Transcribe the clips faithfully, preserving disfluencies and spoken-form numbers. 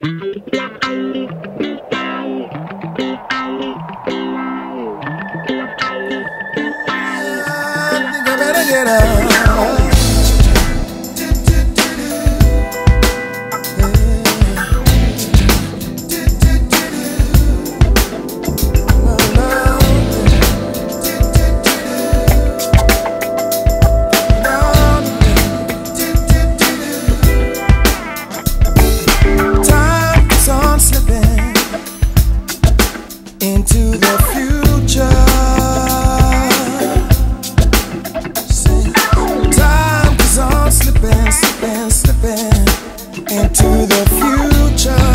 think I better get up. Into the future, time is on slipping, slipping, slipping into the future.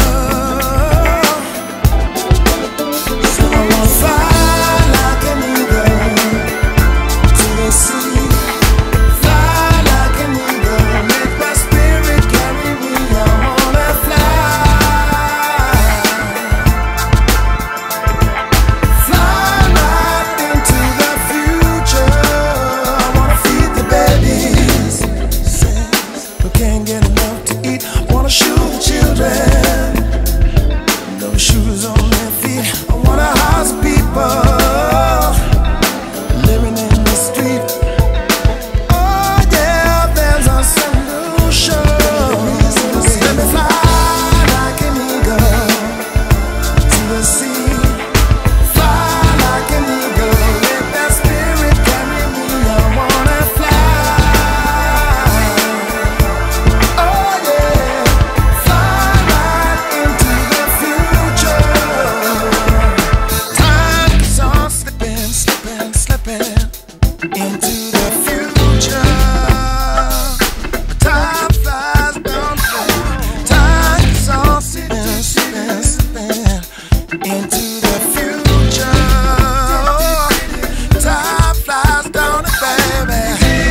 So I wanna fly like an eagle to the sea, fly like an eagle, make my spirit carry me. I wanna fly. Into the future, time flies down, time is all slipping, slipping, slipping. Into the future, time flies down, baby.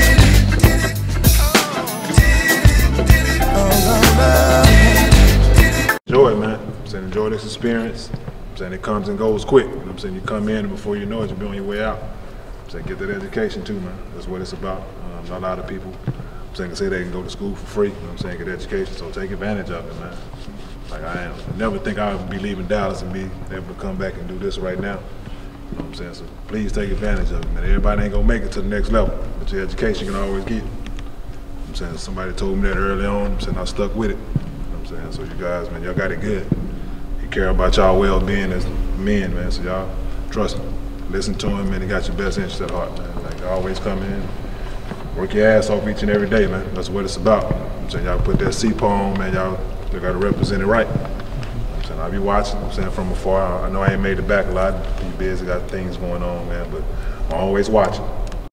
Enjoy it, man. I'm saying enjoy this experience. I'm saying it comes and goes quick. You know what I'm saying? You come in and before you know it, you'll be on your way out. I'm saying get that education too, man. That's what it's about. Um, not a lot of people, I'm saying, can say they can go to school for free. You know what I'm saying? Get education, so take advantage of it, man. Like I am. I never think I would be leaving Dallas and be able to come back and do this right now. You know what I'm saying? So please take advantage of it, man. Everybody ain't gonna make it to the next level, but your education you can always get. You know what I'm saying? Somebody told me that early on. I'm saying I stuck with it. You know what I'm saying? So you guys, man, y'all got it good. You care about y'all well-being as men, man. So y'all trust me. Listen to him, man. He got your best interest at heart, man. Like, always come in, work your ass off each and every day, man. That's what it's about. I'm saying y'all put that C P A on, man. Y'all got to represent it right. I'm saying I'll be watching. I'm saying from afar. I know I ain't made it back a lot. Be busy, got things going on, man. But I'm always watching.